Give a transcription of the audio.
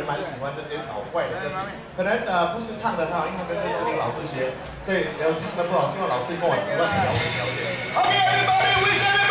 蛮喜欢这些搞怪的歌曲，可能不是唱的很好，因为跟志玲老师学，所以唱的不好，希望老师跟我指导了解了解。OK，everybody，we